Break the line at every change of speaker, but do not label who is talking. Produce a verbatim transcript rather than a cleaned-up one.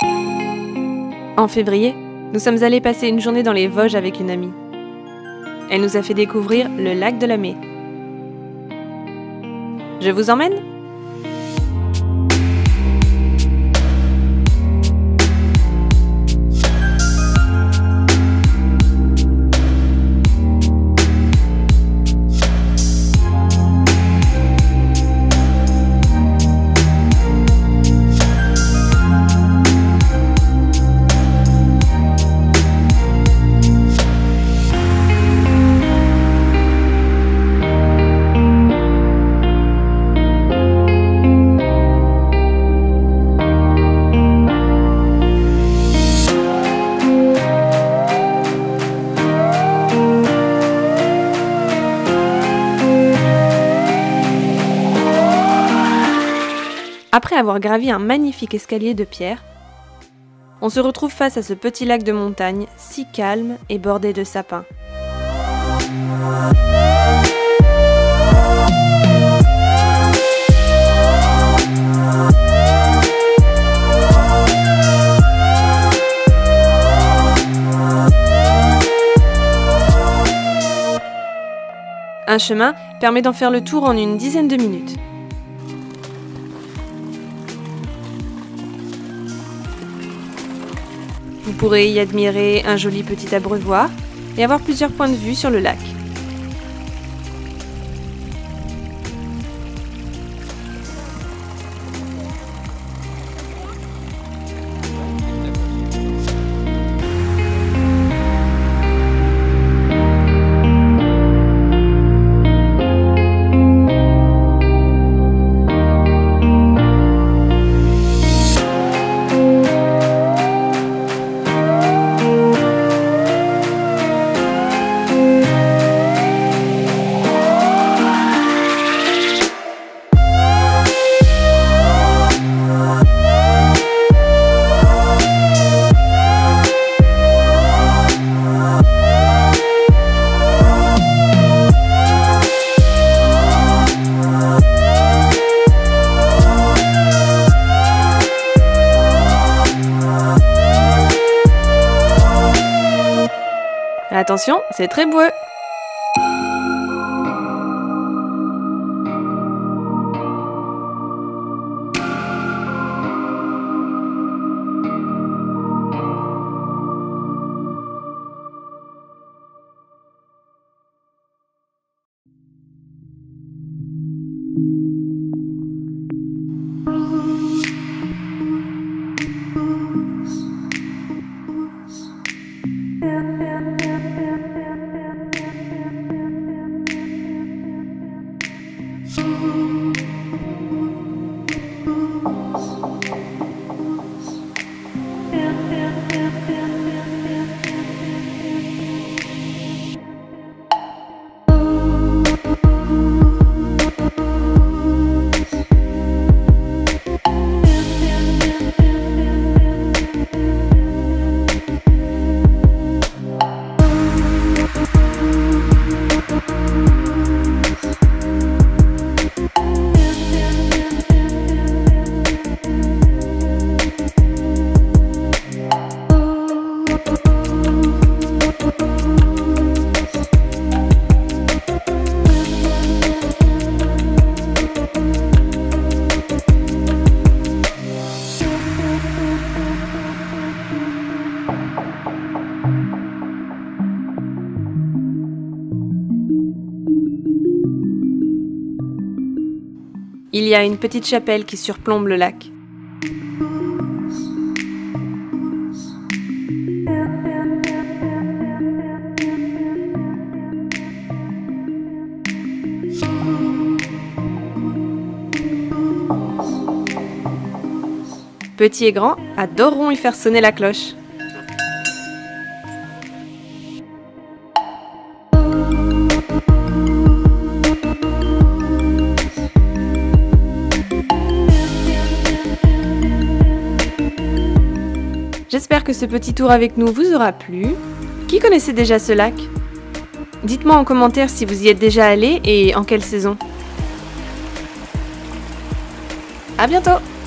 En février, nous sommes allés passer une journée dans les Vosges avec une amie. Elle nous a fait découvrir le lac de la Mée. Je vous emmène ? Après avoir gravi un magnifique escalier de pierre, on se retrouve face à ce petit lac de montagne, si calme et bordé de sapins. Un chemin permet d'en faire le tour en une dizaine de minutes. Vous pourrez y admirer un joli petit abreuvoir et avoir plusieurs points de vue sur le lac. Attention, c'est très boueux! Il y a une petite chapelle qui surplombe le lac. Petits et grands adoreront y faire sonner la cloche. J'espère que ce petit tour avec nous vous aura plu. Qui connaissait déjà ce lac? Dites-moi en commentaire si vous y êtes déjà allé et en quelle saison. À bientôt!